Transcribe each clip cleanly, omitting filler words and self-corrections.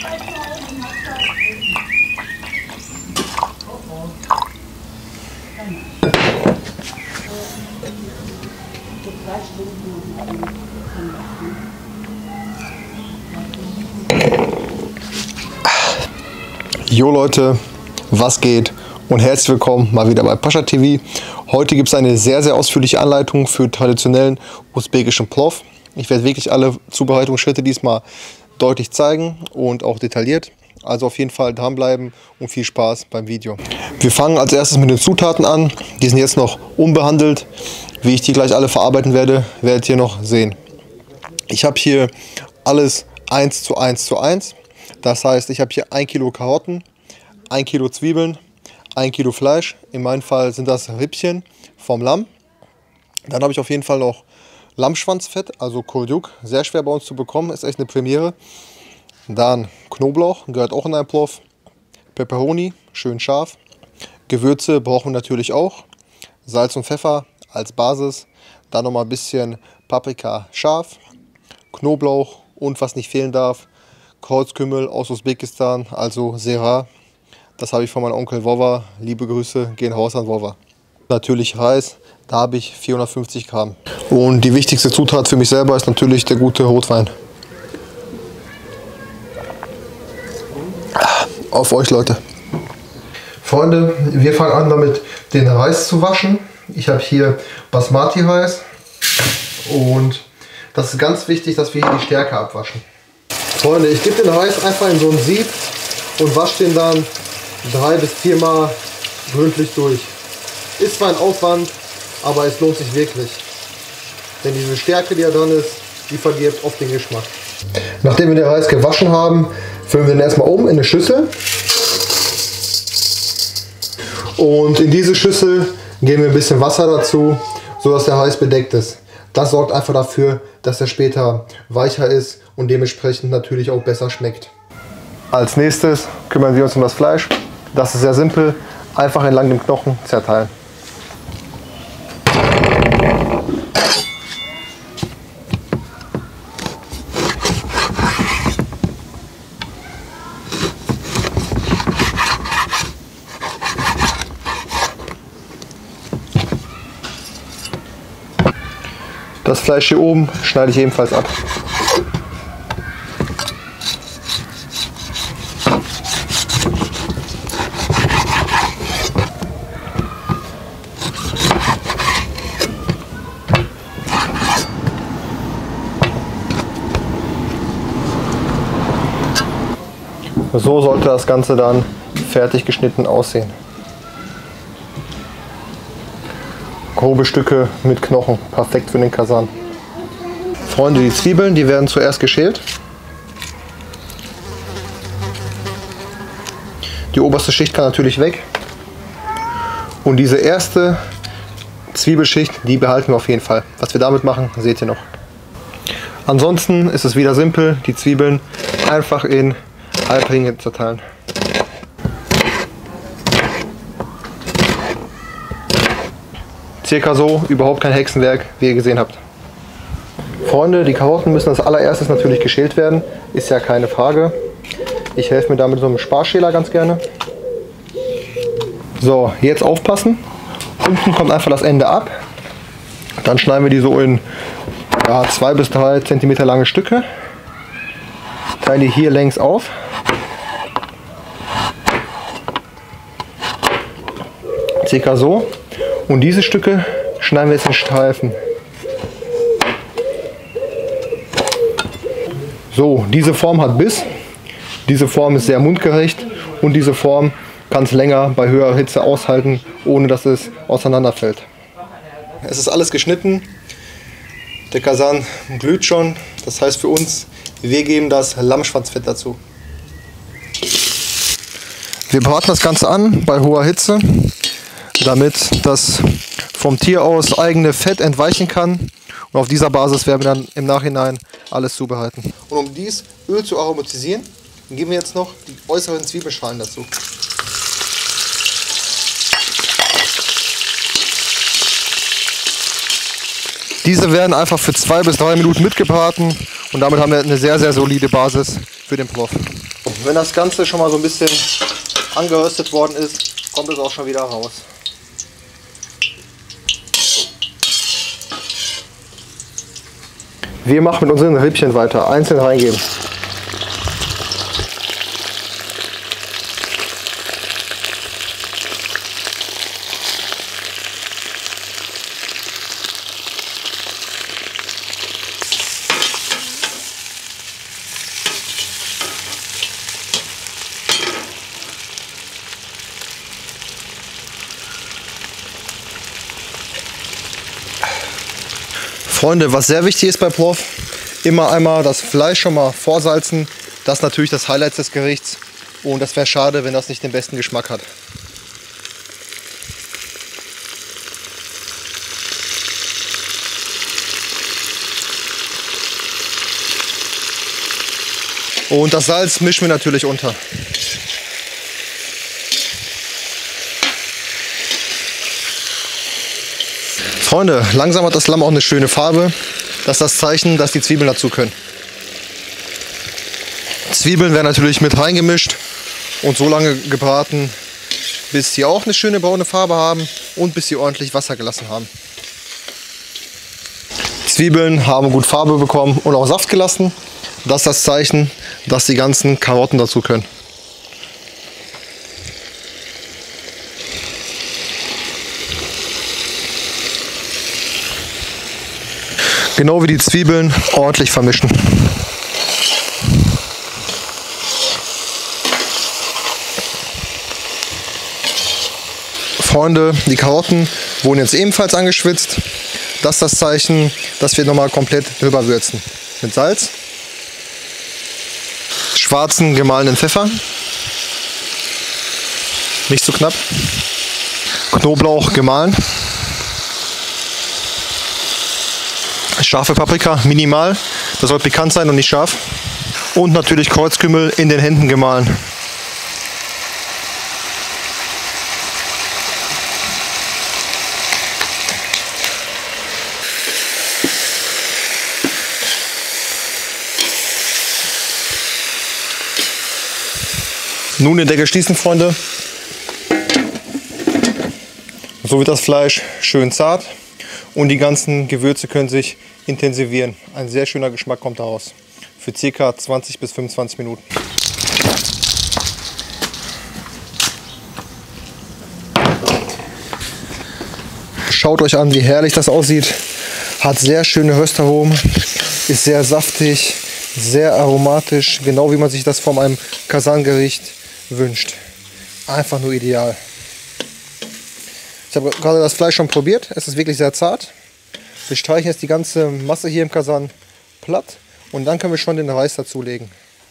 Jo Leute, was geht und herzlich willkommen mal wieder bei Pascha TV. Heute gibt es eine sehr, sehr ausführliche Anleitung für traditionellen usbekischen Plov. Ich werde wirklich alle Zubereitungsschritte diesmal deutlich zeigen und auch detailliert. Also auf jeden Fall dranbleiben und viel Spaß beim Video. Wir fangen als erstes mit den Zutaten an. Die sind jetzt noch unbehandelt. Wie ich die gleich alle verarbeiten werde, werdet ihr noch sehen. Ich habe hier alles 1:1:1. Das heißt, ich habe hier 1 Kilo Karotten, 1 Kilo Zwiebeln, 1 Kilo Fleisch. In meinem Fall sind das Rippchen vom Lamm. Dann habe ich auf jeden Fall noch Lammschwanzfett, also Kurjuk. Sehr schwer bei uns zu bekommen, ist echt eine Premiere. Dann Knoblauch, gehört auch in einen Plov. Peperoni, schön scharf. Gewürze brauchen wir natürlich auch. Salz und Pfeffer als Basis. Dann nochmal ein bisschen Paprika scharf. Knoblauch und was nicht fehlen darf, Kreuzkümmel aus Usbekistan, also Sera. Das habe ich von meinem Onkel Wova. Liebe Grüße, gehen raus an Wova. Natürlich Reis, da habe ich 450 Gramm. Und die wichtigste Zutat für mich selber ist natürlich der gute Rotwein. Auf euch, Leute. Freunde, wir fangen an damit, den Reis zu waschen. Ich habe hier Basmati-Reis und das ist ganz wichtig, dass wir hier die Stärke abwaschen. Freunde, ich gebe den Reis einfach in so ein Sieb und wasche den dann 3 bis 4 Mal gründlich durch. Ist zwar ein Aufwand, aber es lohnt sich wirklich. Denn diese Stärke, die da dran ist, die verdirbt oft den Geschmack. Nachdem wir den Reis gewaschen haben, füllen wir den erstmal um in eine Schüssel. Und in diese Schüssel geben wir ein bisschen Wasser dazu, sodass der Reis bedeckt ist. Das sorgt einfach dafür, dass er später weicher ist und dementsprechend natürlich auch besser schmeckt. Als nächstes kümmern wir uns um das Fleisch. Das ist sehr simpel, einfach entlang dem Knochen zerteilen. Das Fleisch hier oben schneide ich ebenfalls ab. So sollte das Ganze dann fertig geschnitten aussehen. Grobe Stücke mit Knochen, perfekt für den Kasan. Freunde, die Zwiebeln, die werden zuerst geschält. Die oberste Schicht kann natürlich weg. Und diese erste Zwiebelschicht, die behalten wir auf jeden Fall. Was wir damit machen, seht ihr noch. Ansonsten ist es wieder simpel, die Zwiebeln einfach in Halbringe zerteilen. Circa so, überhaupt kein Hexenwerk, wie ihr gesehen habt. Freunde, die Karotten müssen als allererstes natürlich geschält werden, ist ja keine Frage. Ich helfe mir da mit so einem Sparschäler ganz gerne. So, jetzt aufpassen. Unten kommt einfach das Ende ab. Dann schneiden wir die so in 2 bis 3 cm lange Stücke. Teilen die hier längs auf. Circa so. Und diese Stücke schneiden wir jetzt in Streifen. So, diese Form hat Biss. Diese Form ist sehr mundgerecht und diese Form kann es länger bei höherer Hitze aushalten, ohne dass es auseinanderfällt. Es ist alles geschnitten. Der Kasan glüht schon. Das heißt für uns, wir geben das Lammschwanzfett dazu. Wir braten das Ganze an bei hoher Hitze, damit das vom Tier aus eigene Fett entweichen kann. Und auf dieser Basis werden wir dann im Nachhinein alles zubereiten. Und um dies Öl zu aromatisieren, geben wir jetzt noch die äußeren Zwiebelschalen dazu. Diese werden einfach für 2 bis 3 Minuten mitgebraten und damit haben wir eine sehr, sehr solide Basis für den Plov. wenn das Ganze schon mal so ein bisschen angeröstet worden ist, kommt es auch schon wieder raus. Wir machen mit unseren Rippchen weiter, einzeln reingeben. Freunde, was sehr wichtig ist bei Plov, immer einmal das Fleisch schon mal vorsalzen. Das ist natürlich das Highlight des Gerichts und das wäre schade, wenn das nicht den besten Geschmack hat. Und das Salz mischen wir natürlich unter. Freunde, langsam hat das Lamm auch eine schöne Farbe. Das ist das Zeichen, dass die Zwiebeln dazu können. Zwiebeln werden natürlich mit reingemischt und so lange gebraten, bis sie auch eine schöne braune Farbe haben und bis sie ordentlich Wasser gelassen haben. Zwiebeln haben gut Farbe bekommen und auch Saft gelassen. Das ist das Zeichen, dass die ganzen Karotten dazu können. Genau wie die Zwiebeln ordentlich vermischen. Freunde, die Karotten wurden jetzt ebenfalls angeschwitzt. Das ist das Zeichen, dass wir nochmal komplett drüber würzen. Mit Salz, schwarzen gemahlenen Pfeffer, nicht zu knapp, Knoblauch gemahlen, scharfe Paprika minimal, das soll pikant sein und nicht scharf, und natürlich Kreuzkümmel in den Händen gemahlen. Nun den Deckel schließen, Freunde. So wird das Fleisch schön zart und die ganzen Gewürze können sich intensivieren. Ein sehr schöner Geschmack kommt daraus. Für ca. 20 bis 25 Minuten. Schaut euch an, wie herrlich das aussieht. Hat sehr schöne Röstaromen, ist sehr saftig, sehr aromatisch, genau wie man sich das von einem Kasangericht wünscht. Einfach nur ideal. Ich habe gerade das Fleisch schon probiert. Es ist wirklich sehr zart. Wir streichen jetzt die ganze Masse hier im Kasan platt und dann können wir schon den Reis dazulegen.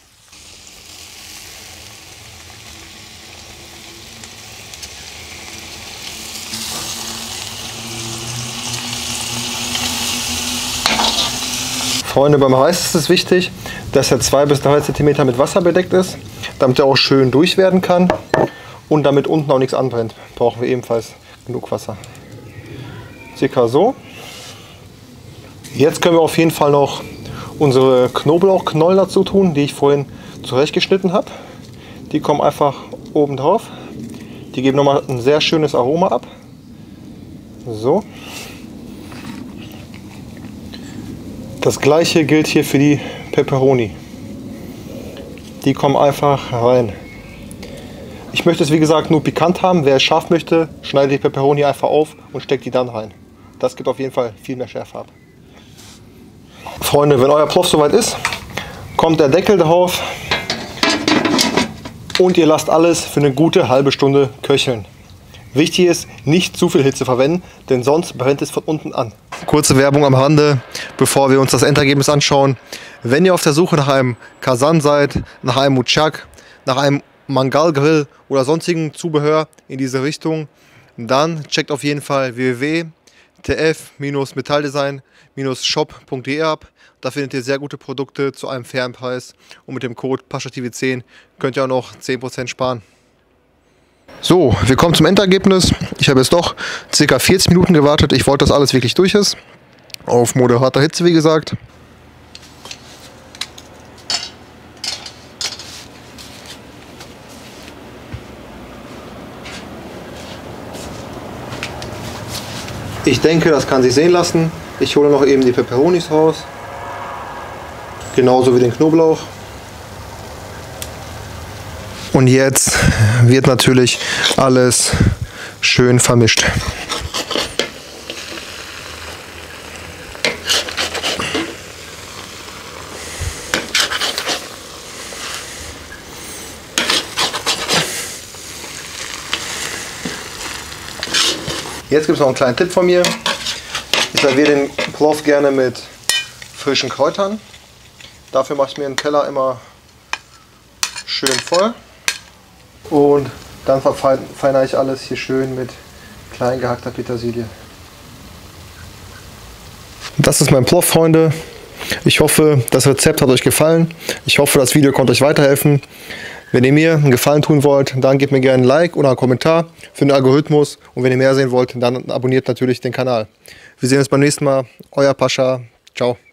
Freunde, beim Reis ist es wichtig, dass er 2 bis 3 cm mit Wasser bedeckt ist, damit er auch schön durch werden kann und damit unten auch nichts anbrennt. Brauchen wir ebenfalls genug Wasser. Circa so. Jetzt können wir auf jeden Fall noch unsere Knoblauchknollen dazu tun, die ich vorhin zurechtgeschnitten habe. Die kommen einfach oben drauf. Die geben nochmal ein sehr schönes Aroma ab. So. Das gleiche gilt hier für die Peperoni. Die kommen einfach rein. Ich möchte es wie gesagt nur pikant haben. Wer es scharf möchte, schneidet die Peperoni einfach auf und steckt die dann rein. Das gibt auf jeden Fall viel mehr Schärfe ab. Freunde, wenn euer Plov soweit ist, kommt der Deckel drauf und ihr lasst alles für eine gute halbe Stunde köcheln. Wichtig ist, nicht zu viel Hitze verwenden, denn sonst brennt es von unten an. Kurze Werbung am Rande, bevor wir uns das Endergebnis anschauen. Wenn ihr auf der Suche nach einem Kasan seid, nach einem Muchak, nach einem Mangalgrill oder sonstigen Zubehör in diese Richtung, dann checkt auf jeden Fall www.tf-metalldesign-shop.de ab. Da findet ihr sehr gute Produkte zu einem fairen Preis und mit dem Code PASCHATV10 könnt ihr auch noch 10% sparen. So, wir kommen zum Endergebnis. Ich habe jetzt doch ca. 40 Minuten gewartet. Ich wollte, dass alles wirklich durch ist. Auf moderater Hitze, wie gesagt. Ich denke, das kann sich sehen lassen. Ich hole noch eben die Peperonis raus. Genauso wie den Knoblauch. Und jetzt wird natürlich alles schön vermischt. Jetzt gibt es noch einen kleinen Tipp von mir. Ich serviere den Plov gerne mit frischen Kräutern. Dafür mache ich mir den Teller immer schön voll. Und dann verfeinere ich alles hier schön mit klein gehackter Petersilie. Das ist mein Plov, Freunde. Ich hoffe, das Rezept hat euch gefallen. Ich hoffe, das Video konnte euch weiterhelfen. Wenn ihr mir einen Gefallen tun wollt, dann gebt mir gerne ein Like oder einen Kommentar für den Algorithmus. Und wenn ihr mehr sehen wollt, dann abonniert natürlich den Kanal. Wir sehen uns beim nächsten Mal. Euer Pascha. Ciao.